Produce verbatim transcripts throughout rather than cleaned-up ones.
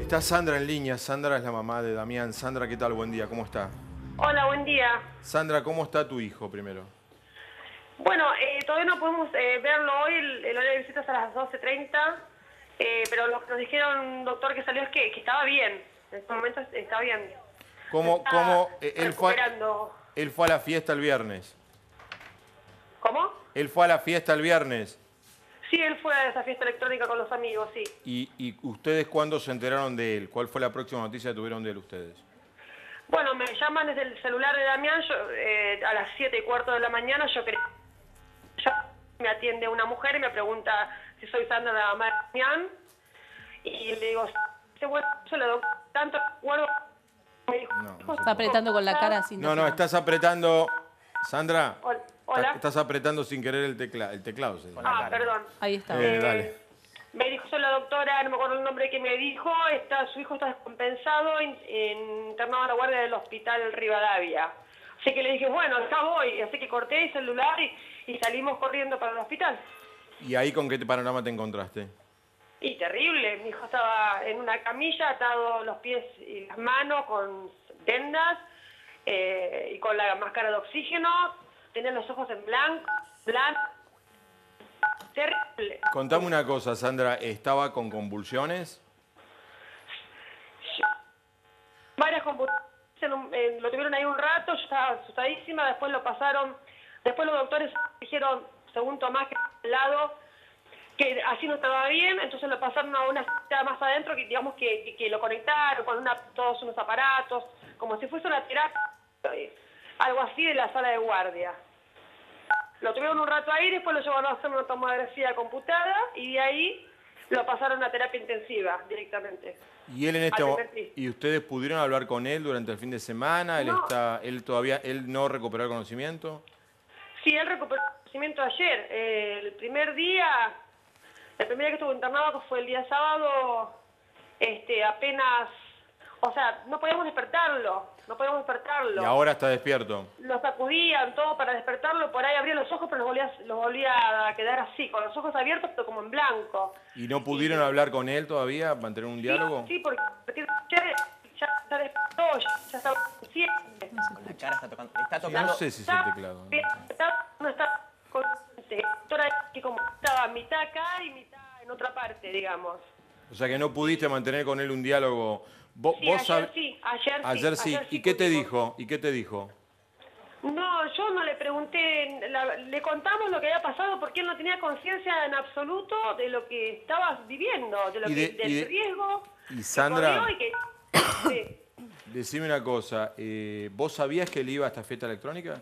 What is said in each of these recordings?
Está Sandra en línea. Sandra es la mamá de Damián. Sandra, ¿qué tal? Buen día. ¿Cómo está? Hola, buen día. Sandra, ¿cómo está tu hijo primero? Bueno, eh, todavía no podemos eh, verlo hoy, el, el horario de visitas a las doce treinta, eh, pero lo que nos dijeron, doctor, que salió es que, que estaba bien. En este momento está bien. ¿Cómo, Está cómo eh, él, fue, recuperando. él fue a la fiesta el viernes? ¿Cómo? Él fue a la fiesta el viernes. Sí, él fue a esa fiesta electrónica con los amigos, sí. ¿Y, y ustedes cuándo se enteraron de él? ¿Cuál fue la próxima noticia que tuvieron de él ustedes? Bueno, me llaman desde el celular de Damián yo, eh, a las siete y cuarto de la mañana. Yo creo ya me atiende una mujer y me pregunta si soy Sandra, la mamá de Damián. Y le digo, sí, bueno, yo le doy tanto recuerdo. Me dijo, No, no Está apretando con la cara sin No, no, decir estás apretando... Sandra, Hola. Hola. estás apretando sin querer el, tecla, el teclado. ¿Sí? Ah, perdón. nada. Ahí está. Eh, dale. Me dijo la doctora, no me acuerdo el nombre que me dijo, está, su hijo está descompensado, in- in- internado a la guardia del hospital Rivadavia. Así que le dije, bueno, acá voy. Así que corté el celular y, y salimos corriendo para el hospital. ¿Y ahí con qué panorama te encontraste? Y terrible, mi hijo estaba en una camilla, atado los pies y las manos con vendas eh, y con la máscara de oxígeno, tenía los ojos en blanco, blanco, terrible. Contame una cosa, Sandra, ¿estaba con convulsiones? Varias convulsiones, en un- en- lo tuvieron ahí un rato, yo estaba asustadísima, después lo pasaron, después los doctores dijeron, según Tomás, que al lado, que así no estaba bien, entonces lo pasaron a una cita más adentro, que digamos que, que, que lo conectaron con una, todos unos aparatos, como si fuese una terapia, eh, algo así de la sala de guardia. Lo tuvieron un rato ahí, después lo llevaron a hacer una tomografía computada y de ahí lo pasaron a terapia intensiva directamente. ¿Y él en este Al mo- primer piso. y ustedes pudieron hablar con él durante el fin de semana? ¿Él No. está él todavía él no recuperó el conocimiento? Sí, él recuperó el conocimiento ayer. Eh, el primer día, el primer día que estuvo internado, que fue el día sábado, este, apenas, o sea, no podíamos despertarlo, no podíamos despertarlo. Y ahora está despierto. Lo sacudían todo para despertarlo, por ahí abría los ojos, pero los volvía, los volvía a quedar así, con los ojos abiertos, pero como en blanco. ¿Y no pudieron hablar con él todavía, mantener un diálogo? Sí, sí, porque a partir de ayer ya, ya despertó, ya, ya estaba consciente. Con la cara está tocando. Está Sí, tocando. no sé si es el teclado. ¿no? Está- no está consciente. Doctora, que como estaba mitad acá y mitad en otra parte, digamos. O sea que no pudiste mantener con él un diálogo. Vos, Sí, vos ayer sab- sí, ayer sí. Ayer sí. ayer ¿Y qué te pudimos. dijo? ¿Y qué te dijo? No, yo no le pregunté, la- le contamos lo que había pasado porque él no tenía conciencia en absoluto de lo que estaba viviendo, de lo Y de- que, del y de- riesgo. y que Sandra- corrió y que, sí. Decime una cosa. eh, ¿Vos sabías que él iba a esta fiesta electrónica?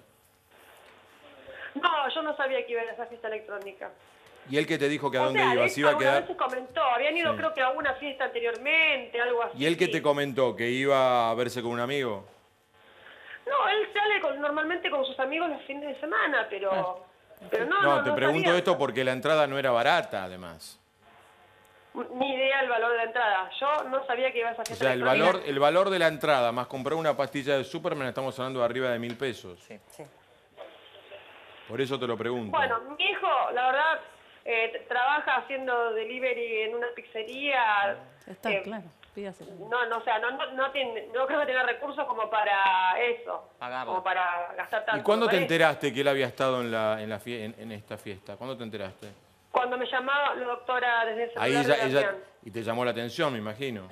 No, yo no sabía que iba a esa fiesta electrónica. ¿Y él que te dijo que a O dónde sea, de ibas? hecho, ¿Iba a alguna quedar? vez se comentó, habían ido Sí. creo que a una fiesta anteriormente, algo así. ¿Y él que te comentó? ¿Que iba a verse con un amigo? No, él sale con- normalmente con sus amigos los fines de semana, pero, pero no, No, no, te no pregunto sabía. esto porque la entrada no era barata, además. Ni idea el valor de la entrada. Yo no sabía que iba a esa O fiesta sea, el electrónica. valor, el valor de la entrada más comprar una pastilla de Superman estamos hablando de arriba de mil pesos. Sí. Por eso te lo pregunto. Bueno, mi hijo, la verdad, eh, trabaja haciendo delivery en una pizzería. Está eh, claro, pídaselo. No, no, o sea, no, no, no, tiene, no creo que tenga recursos como para eso, Pagarlo. como para gastar tanto. ¿Y cuándo me te parece. enteraste que él había estado en, la, en, la fie- en, en esta fiesta? ¿Cuándo te enteraste? Cuando me llamaba la doctora desde el celular Ahí de ella, ella... Damián. Y te llamó la atención, me imagino.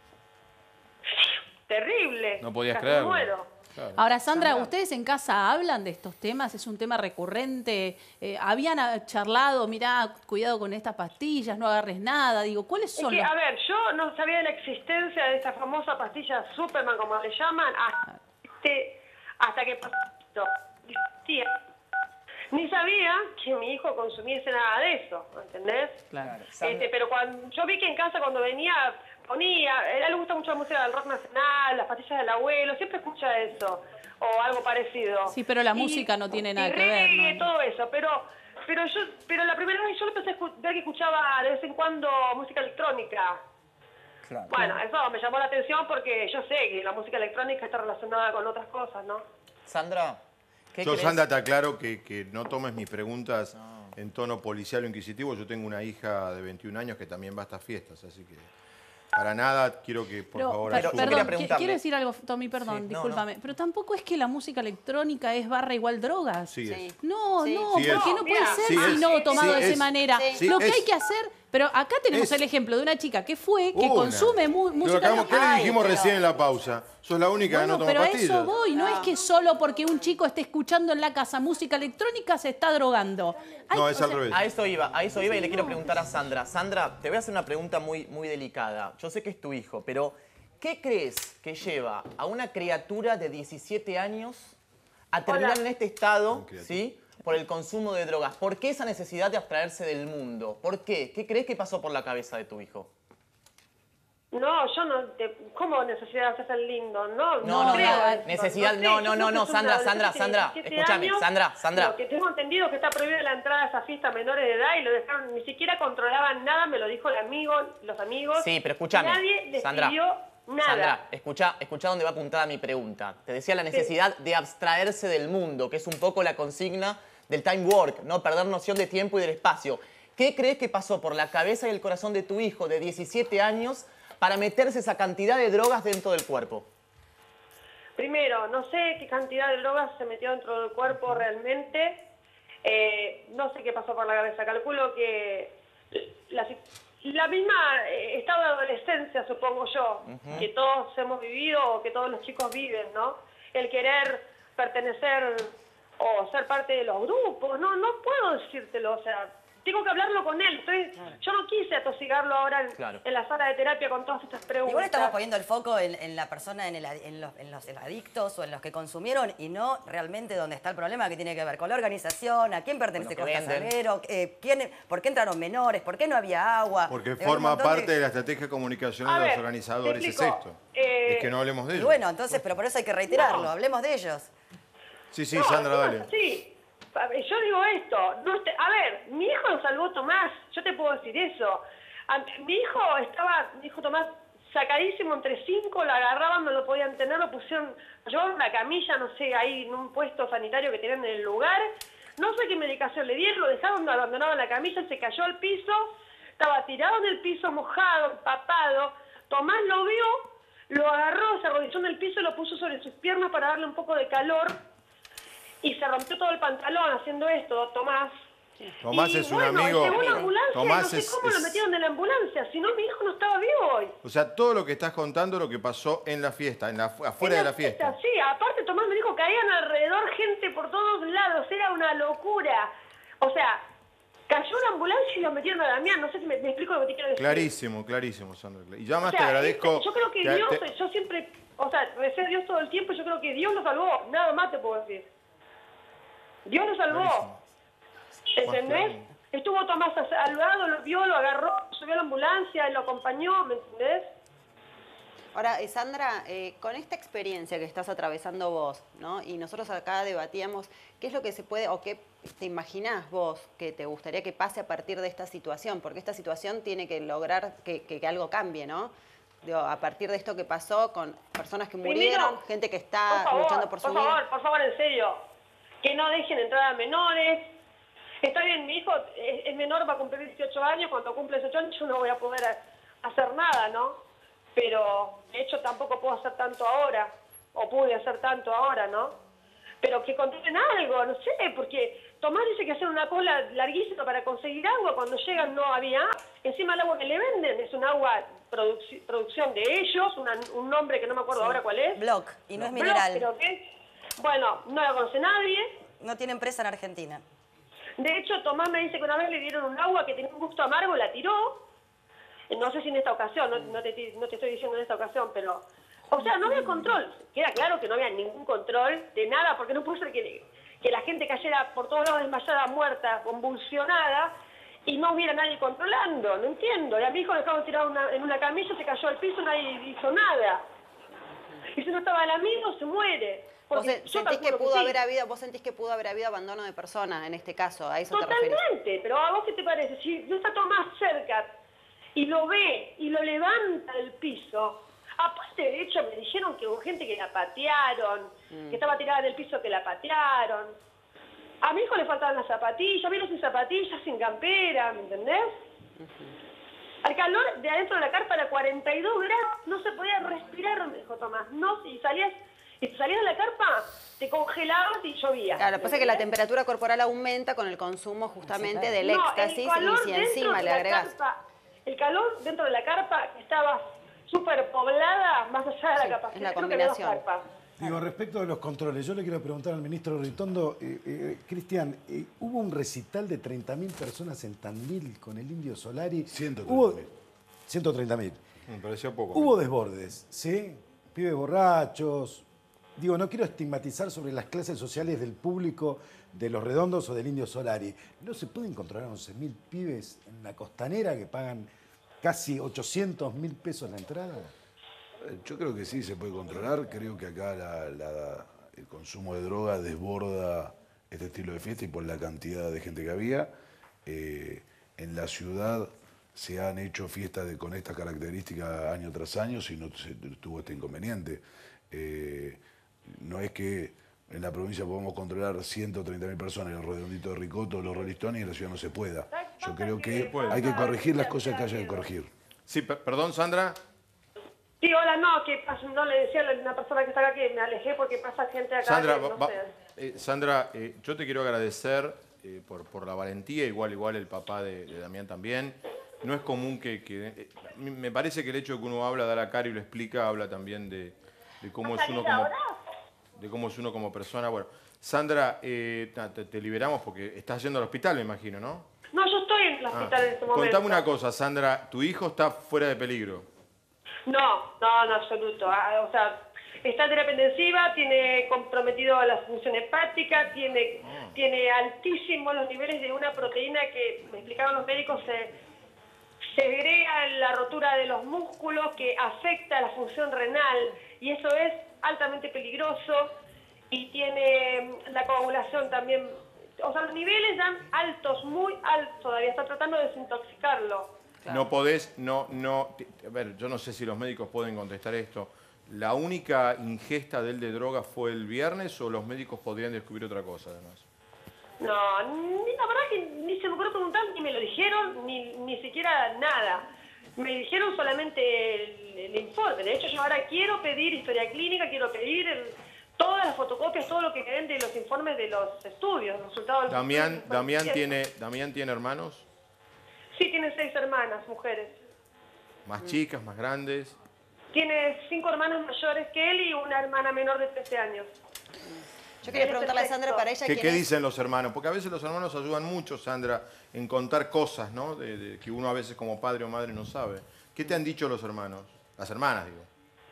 Terrible. No podías Casi creerlo. muero. Claro. Ahora, Sandra, ¿ustedes en casa hablan de estos temas? ¿Es un tema recurrente? Eh, ¿Habían ah, charlado, mirá, cuidado con estas pastillas, no agarres nada? Digo, ¿cuáles Es son que, los...? a ver, yo no sabía de la existencia de esta famosa pastilla Superman, como le llaman, hasta, este- hasta que pasó esto. Sí, ni sabía que mi hijo consumiese nada de eso, ¿entendés? Claro. Este, pero cuando yo vi que en casa cuando venía ponía, a él le gusta mucho la música del rock nacional, las pastillas del abuelo, siempre escucha eso o algo parecido. Sí, pero la Y- música no tiene nada y que ver, reggae, ¿no? todo eso, pero pero yo pero la primera vez yo lo empecé a escu- ver que escuchaba de vez en cuando música electrónica. Claro. Bueno, eso me llamó la atención porque yo sé que la música electrónica está relacionada con otras cosas, ¿no? Sandra, ¿qué Yo, crees? Sandra, te aclaro que, que no tomes mis preguntas en tono policial o inquisitivo. Yo tengo una hija de veintiún años que también va a estas fiestas, así que Para nada, quiero que por Pero, favor per- asuman. quería perdón, qui- preguntarle. quiero decir algo, Tommy, perdón, Sí, no, discúlpame. Pero tampoco es que la música electrónica es barra igual drogas. Sí, es. No, Sí. no, Sí es. porque no puede Mira, ser sí si es. no tomado Sí de esa es. manera. Sí Lo que es. hay que hacer, pero acá tenemos Es. el ejemplo de una chica que fue, que Una. consume mu- Lo música acabamos- ¿Qué le Ay, dijimos pero- recién en la pausa? Sos la única Bueno, que no toma pero a pastillas. eso voy, no, No. es que solo porque un chico esté escuchando en la casa música electrónica se está drogando. Hay- No, o es sea, al revés. A eso iba, a eso iba y le quiero preguntar a Sandra. Sandra, te voy a hacer una pregunta muy, muy delicada. Yo sé que es tu hijo, pero ¿qué crees que lleva a una criatura de diecisiete años a terminar Hola. en este estado, criatura. ¿sí? Por el consumo de drogas. ¿Por qué esa necesidad de abstraerse del mundo? ¿Por qué? ¿Qué crees que pasó por la cabeza de tu hijo? No, yo no, te, ¿cómo necesidad de hacerse el lindo? No, No, no, creo no, eso. necesidad- sé, no, yo no, creo no, que no, es un Sandra, adolescente Sandra, de Sandra, diecisiete escúchame, años. Sandra, Sandra. Lo que tengo entendido es que está prohibida la entrada a esa fiesta a menores de edad y lo dejaron, ni siquiera controlaban nada, me lo dijo el amigo, los amigos. Sí, pero escúchame, Nadie les Sandra, pidió nada. Sandra, escucha, escucha dónde va apuntada mi pregunta. Te decía la necesidad de abstraerse del mundo, que es un poco la consigna del time work, no perder noción de tiempo y del espacio. ¿Qué crees que pasó por la cabeza y el corazón de tu hijo de diecisiete años para meterse esa cantidad de drogas dentro del cuerpo? Primero, no sé qué cantidad de drogas se metió dentro del cuerpo realmente. Eh, no sé qué pasó por la cabeza. Calculo que la, la misma eh, estado de adolescencia, supongo yo, que todos hemos vivido o que todos los chicos viven, ¿no? El querer pertenecer o ser parte de los grupos. No, no puedo decírtelo, o sea, tengo que hablarlo con él. Estoy, yo no quise atosigarlo ahora en, Claro. en la sala de terapia con todas estas preguntas. Igual estamos poniendo el foco en, en la persona, en, el ad- en los, en los adictos o en los que consumieron y no realmente donde está el problema que tiene que ver con la organización, a quién pertenece Con lo que Costa venden. Salguero, eh, quién, por qué entraron menores, por qué no había agua. Porque Digo, hay un forma montón parte de la estrategia comunicacional A de los ver, organizadores, te es explico. esto. Eh, Es que no hablemos de Y ellos. bueno, entonces, pero por eso hay que reiterarlo, No. hablemos de ellos. Sí, sí, No, Sandra, no, dale. Sí, A ver, yo digo esto. No esté- a ver, mi hijo lo salvó Tomás. Yo te puedo decir eso. A- mi hijo estaba, mi hijo Tomás, sacadísimo entre cinco, lo agarraban, no lo podían tener, lo pusieron, lo llevaron a una camilla, no sé, ahí en un puesto sanitario que tenían en el lugar. No sé qué medicación le dieron, lo dejaron abandonado en la camilla, se cayó al piso, estaba tirado en el piso, mojado, empapado. Tomás lo vio, lo agarró, se arrodilló en el piso y lo puso sobre sus piernas para darle un poco de calor. Y se rompió todo el pantalón haciendo esto, Tomás. Tomás Y, es un bueno, amigo. llegó la ambulancia, Tomás no sé es- cómo lo es- metieron en la ambulancia, si no mi hijo no estaba vivo hoy. O sea, todo lo que estás contando es lo que pasó en la fiesta, en la, afuera de la fiesta. Sí, aparte Tomás me dijo que caían alrededor gente por todos lados, era una locura. O sea, cayó una ambulancia y lo metieron a Damián, no sé si me, me explico lo que te quiero decir. Clarísimo, clarísimo, Sandra. Y ya O más sea, te agradezco. este, yo creo que te- Dios, te- yo siempre, o sea, recé a Dios todo el tiempo y yo creo que Dios lo salvó, nada más te puedo decir. Dios lo salvó. Clarísimo. ¿Entendés? Más claro. Estuvo Tomás al lado, lo vio, lo agarró, subió a la ambulancia, lo acompañó, ¿me entendés? Ahora, eh, Sandra, eh, con esta experiencia que estás atravesando vos, ¿no? Y nosotros acá debatíamos qué es lo que se puede o qué te imaginás vos que te gustaría que pase a partir de esta situación, porque esta situación tiene que lograr que, que- que algo cambie, ¿no? Digo, a partir de esto que pasó con personas que Primero, murieron, gente que está por favor, luchando por su por vida. favor, por favor, en serio, que no dejen entrar a menores. Está bien, mi hijo es, es menor, va a cumplir dieciocho años, cuando cumple dieciocho años yo no voy a poder a- hacer nada, ¿no? Pero de hecho tampoco puedo hacer tanto ahora, o pude hacer tanto ahora, ¿no? Pero que controlen algo, no sé, porque Tomás dice que hacer una cola larguísima para conseguir agua, cuando llegan no había agua. Encima el agua que le venden es un agua produc- producción de ellos, una- un nombre que no me acuerdo ahora cuál es. Block, y no es Block, mineral. creo que es. Bueno, no la conoce nadie. No tiene empresa en Argentina. De hecho, Tomás me dice que una vez le dieron un agua que tenía un gusto amargo, la tiró. No sé si en esta ocasión, no, no te, no te estoy diciendo en esta ocasión, pero... O sea, no había control. Queda claro que no había ningún control de nada, porque no puede ser que, que la gente cayera por todos lados desmayada, muerta, convulsionada, y no hubiera nadie controlando. No entiendo. Y a mi hijo le dejaron tirado una- en una camilla, se cayó al piso, nadie hizo nada. Y si no estaba el amigo, se muere. ¿Vos Porque se- yo sentís que calculo pudo sí. haber habido, vos sentís que pudo haber habido abandono de persona en este caso? ¿A eso te referís? Totalmente, pero ¿a vos qué te parece? Si no está Tomás cerca y lo ve y lo levanta del piso, aparte de hecho me dijeron que hubo gente que la patearon, que estaba tirada en el piso que la patearon. A mi hijo le faltaban las zapatillas, vino sin zapatillas, sin campera, ¿me entendés? Al calor de adentro de la carpa era cuarenta cuarenta y dos grados, no se podía respirar, me dijo Tomás. No, y salías, y salías de la carpa, te congelabas y llovía. Claro, lo que pasa es que la temperatura corporal aumenta con el consumo justamente del No, éxtasis el calor y si dentro encima de le la agregas... carpa, el calor dentro de la carpa que estaba súper poblada, más allá de la Sí, capacidad. es la Creo que había dos combinación. carpas. Digo, respecto de los controles, yo le quiero preguntar al ministro Ritondo, eh, eh, Cristian, eh, hubo un recital de treinta mil personas en Tandil con el Indio Solari. ciento treinta Hubo mil. ciento treinta mil. Me pareció poco. Hubo desbordes, ¿sí? Pibes borrachos. Digo, no quiero estigmatizar sobre las clases sociales del público de Los Redondos o del Indio Solari. ¿No se pueden controlar once mil pibes en la costanera que pagan casi ochocientos mil pesos la entrada? Yo creo que sí se puede controlar. Creo que acá la- la- el consumo de droga desborda este estilo de fiesta y por la cantidad de gente que había. Eh, en la ciudad se han hecho fiestas de, con estas características año tras año y no se tuvo este inconveniente. Eh, no es que en la provincia podamos controlar ciento treinta mil personas en el Redondito de Ricoto, los Rolling Stones y en la ciudad no se pueda. Yo creo que hay que corregir las cosas que haya que corregir. Sí, per- perdón, Sandra. Sí, hola, no, que pasa- no le decía a una persona que está acá que me alejé porque pasa gente acá Sandra, que va- no va- sé. eh, Sandra, eh, yo te quiero agradecer eh, por, por la valentía, igual igual el papá de, de Damián también. No es común que... que eh, me me parece que el hecho de que uno habla, da la cara y lo explica, habla también de, de cómo es uno como... de cómo es uno como persona. Bueno, Sandra, eh, ta- te, te liberamos porque estás yendo al hospital, me imagino, ¿no? No, yo estoy en el Ah. hospital en este momento. Contame una cosa, Sandra, tu hijo está fuera de peligro. No, no, en absoluto. Ah, o sea, está en terapia intensiva, tiene comprometido la función hepática, tiene, Ah. tiene altísimos los niveles de una proteína que, me explicaron los médicos, se segrega en la rotura de los músculos, que afecta la función renal, y eso es altamente peligroso, y tiene mm, la coagulación también. O sea, los niveles dan altos, muy altos todavía, está tratando de desintoxicarlo. No podés, no, no... te- A ver, yo no sé si los médicos pueden contestar esto. ¿La única ingesta de él de droga fue el viernes o los médicos podrían descubrir otra cosa además? No, ni, la verdad que ni se me ocurrió preguntar, ni me lo dijeron, ni, ni siquiera nada. Me dijeron solamente el, el informe. De hecho, yo ahora quiero pedir historia clínica, quiero pedir el- todas las fotocopias, todo lo que me den de los informes de los estudios, los resultados de los Damián, estudios. Damián, tiene, ¿Damián tiene hermanos? Sí, tiene seis hermanas, mujeres. ¿Más chicas, más grandes? Tiene cinco hermanas mayores que él y una hermana menor de trece años. Yo quería En preguntarle a ese Sandra texto. para ella ¿Qué, quién qué es. dicen los hermanos? Porque a veces los hermanos ayudan mucho, Sandra, en contar cosas, ¿no? De, de- que uno a veces como padre o madre no sabe. ¿Qué te han dicho los hermanos? Las hermanas, digo.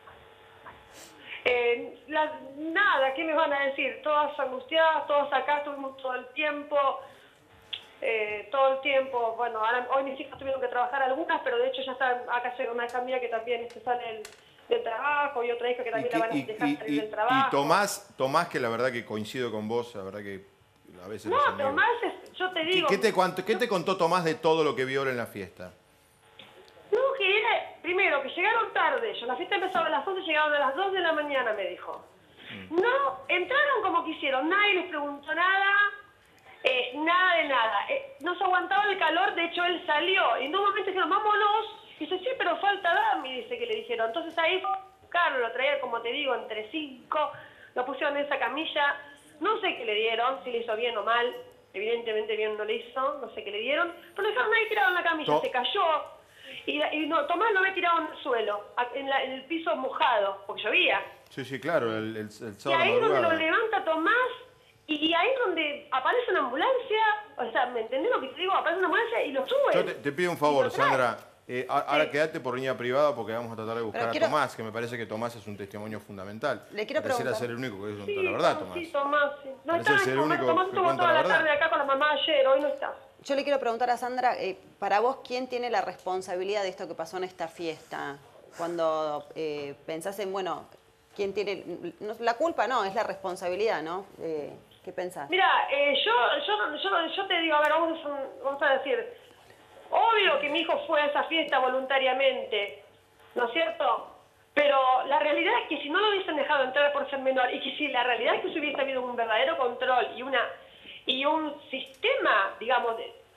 Eh, la- nada, ¿qué me van a decir? Todas angustiadas, todos acá, estuvimos todo el tiempo, eh, todo el tiempo. Bueno, ahora, hoy mis hijas tuvieron que trabajar algunas, pero de hecho ya están, acá llega una hija mía que también este, sale del, del trabajo y otra hija que Y, también que- la van a y- dejar y- salir y- del trabajo. y Tomás, Tomás, que la verdad que coincido con vos, la verdad que a veces No, los amigos- Tomás, es- yo te ¿Qué, digo... qué te, cuanto- qué te contó Tomás de todo lo que vio ahora en la fiesta? No, que era, primero, que llegaron tarde. Yo, la fiesta empezaba a las once, llegaron a las dos de la mañana, me dijo. No, entraron como quisieron, nadie les preguntó nada, eh, nada de nada. Eh, no se aguantaba el calor, de hecho él salió. Y en un momento dijeron, vámonos. Y dice, sí, pero falta Dami, dice que le dijeron. Entonces ahí, Carlos lo traía, como te digo, entre cinco, lo pusieron en esa camilla. No sé qué le dieron, si le hizo bien o mal. Evidentemente bien no le hizo, no sé qué le dieron. Pero lo dejaron ahí tirado en la camilla, To- se cayó. Y, y no, Tomás lo había tirado en el suelo, a- en, la- en el piso mojado, porque llovía. Sí, sí, claro, el, el, el Y sábado ahí es donde madrugada. lo levanta Tomás, y, y ahí es donde aparece una ambulancia, o sea, ¿me entendés lo que te digo? Aparece una ambulancia y lo sube. Yo te, te pido un Y favor, lo trae. Sandra. Eh, a- ahora Sí. quédate por línea privada porque vamos a tratar de buscar Pero a quiero- Tomás, que me parece que Tomás es un testimonio fundamental. Le quiero Pareciera preguntar. ser el único que es Sí, la verdad, no, Tomás. Sí, Tomás, sí. No Parece está en ser este el momento. único Tomás que estuvo cuenta toda la la verdad. tarde acá con la mamá ayer, hoy no está. Yo le quiero preguntar a Sandra, eh, para vos, ¿quién tiene la responsabilidad de esto que pasó en esta fiesta? Cuando eh, pensás en, bueno, ¿quién tiene...? no, la culpa no, es la responsabilidad, ¿no? Eh, ¿Qué pensás? Mira, eh, yo, yo, yo, yo te digo, a ver, vamos a, vamos a decir, obvio que mi hijo fue a esa fiesta voluntariamente, ¿no es cierto? Pero la realidad es que si no lo hubiesen dejado entrar por ser menor, y que si la realidad es que si hubiese habido un verdadero control y una y un sistema, digamos, de,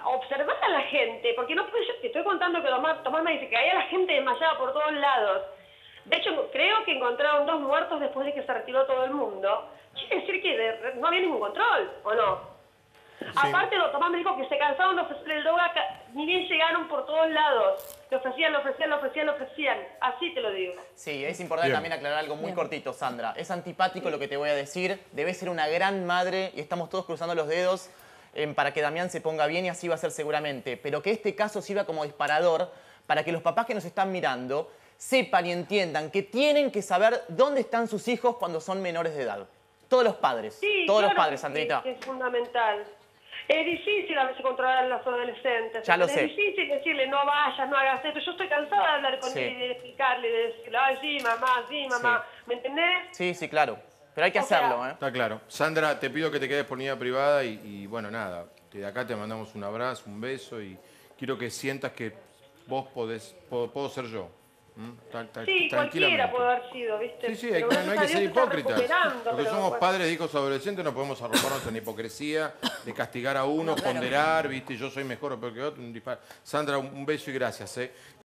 observar a la gente, porque no puede ser, te estoy contando que Tomás, Tomás me dice que había la gente desmayada por todos lados. De hecho, creo que encontraron dos muertos después de que se retiró todo el mundo. Quiere decir que de- no había ningún control, ¿o no? Aparte, don Tomás me dijo que se cansaron de ofrecer el droga, ca- ni bien llegaron por todos lados. Le ofrecían, le ofrecían, le ofrecían, le ofrecían. Así te lo digo. Sí, es importante Bien. también aclarar algo muy cortito, Sandra. Es antipático lo que te voy a decir. Debes ser una gran madre y estamos todos cruzando los dedos eh, para que Damián se ponga bien y así va a ser seguramente. Pero que este caso sirva como disparador para que los papás que nos están mirando sepan y entiendan que tienen que saber dónde están sus hijos cuando son menores de edad. Todos los padres. Sí, todos los claro padres, que Sandrita. sí, es fundamental. Es difícil a veces controlar a los adolescentes. Ya lo es sé. difícil decirle no vayas, no hagas esto. Yo estoy cansada de hablar con Sí. él y de explicarle, de decirle, ay, sí, mamá, sí, mamá. ¿Me entendés? Sí, sí, claro. Pero hay que O sea, hacerlo, ¿eh? Está claro. Sandra, te pido que te quedes por línea privada y, y, bueno, nada, de acá te mandamos un abrazo, un beso y quiero que sientas que vos podés, puedo, puedo ser yo. ¿Mm? Tal- tal- Sí, cualquiera puede haber sido, ¿viste? Sí, sí, hay, Pero que- gracias no hay a que Dios ser se está hipócritas. recuperando, Porque pero somos bueno. padres de hijos adolescentes, no podemos arroparnos en hipocresía, de castigar a uno, No, claro. ponderar, ¿viste? Yo soy mejor o peor que otro, un disparo. Sandra, un un beso y gracias, ¿eh?